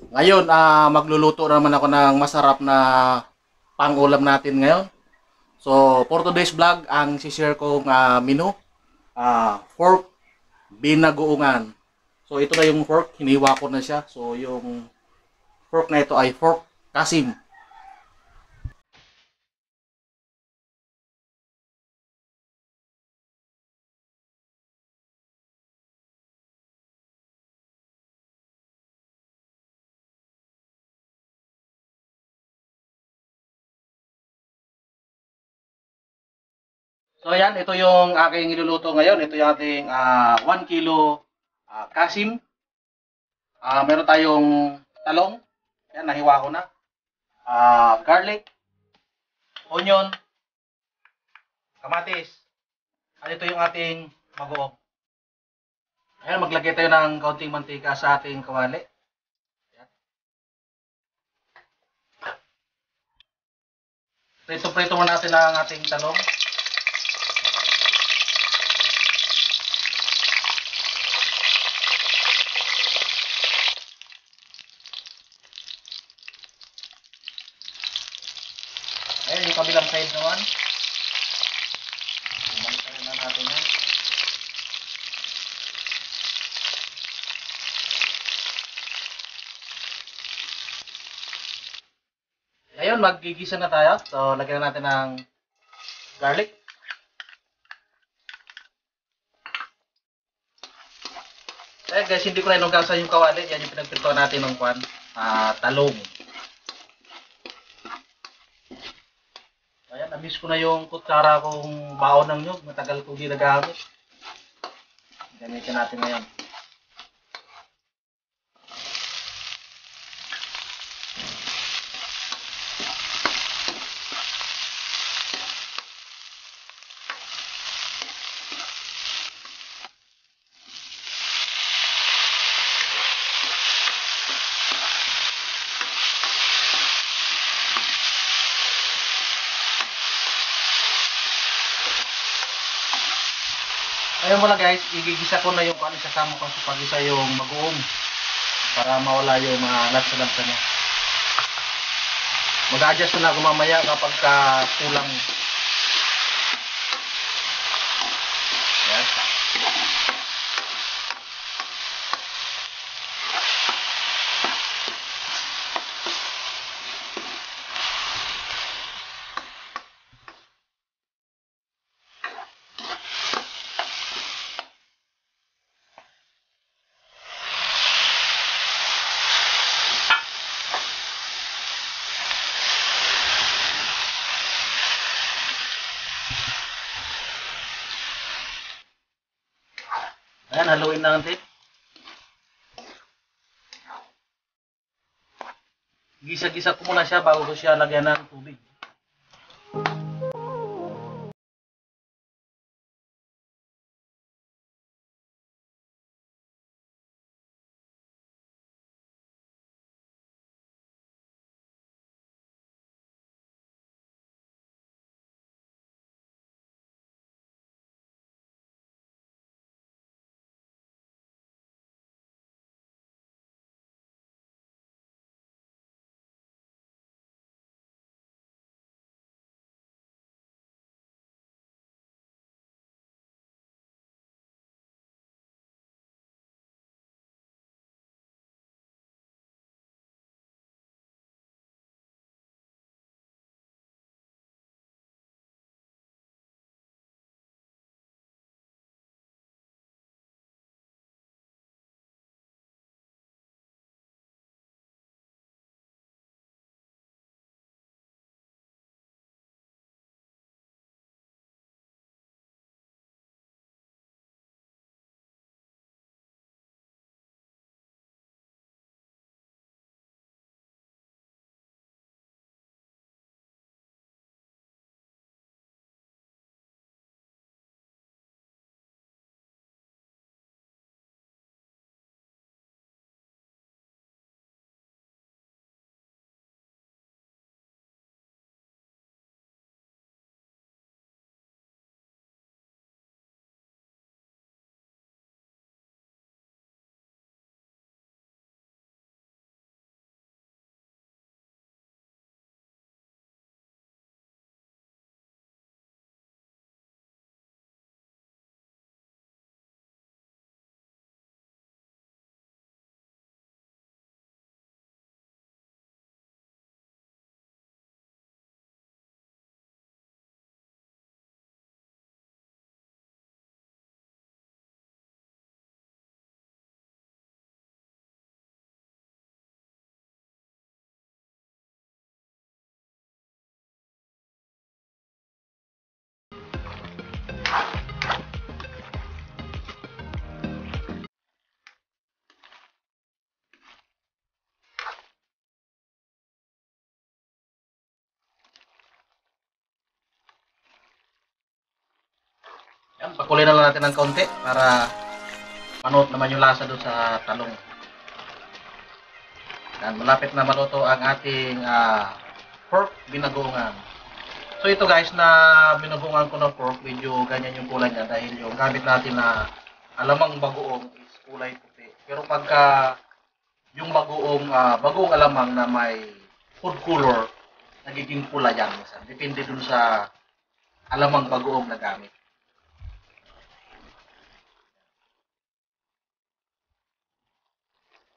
Ngayon, magluluto naman ako ng masarap na pang-ulam natin ngayon. So, for today's vlog, ang share kong menu, pork binagoongan. So, ito na yung pork, hiniwa ko na siya. So, yung pork na ito ay pork kasim. So, ayan, ito yung aking iluluto ngayon. Ito yung ating 1 kilo kasim. Meron tayong talong. Yan, nahiwa ko na. Garlic, onion, kamatis. At ito yung ating bagoong. Ayan, maglagay tayo ng kaunting mantika sa ating kawali. Ayan. Prito-prito muna natin ang ating talong. Ayan, yung kabilang side naman. Balikan na natin yan. Ayun, maggigisa na tayo. So, lagyan na natin ng garlic. Ayan guys, hindi ko na inugasan yung kawali. Yan yung pinagpirtuan natin ng talong. Ayan, na-miss ko na yung kutsara kong baon ng nyug. Matagal ko hindi nagamit. Gamitin natin ngayon. Ayun muna guys, igigisa ko na yung kung ano isasama ko sa pag-isa yung bagoong para mawala yung mga lansa-lansa niya. Mag-adjust na ako mamaya kapag kulang. Yan. Ayan, haluin na natin. Gisa-gisa ko muna siya bago ko siya lagyan ng tubig. pakulin na lang natin ng konti para manot naman yung lasa doon sa talong. Yan, malapit na maluto ang ating pork binagoongan. So ito guys, na binubuungan ko ng pork, medyo ganyan yung kulay niya dahil yung gamit natin na alamang bagoong is kulay puti. Pero pagka yung bagoong alamang na may food color, nagiging pula yan. Depende dun sa alamang bagoong na gamit.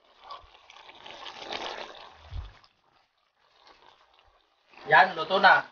Yan, luto na.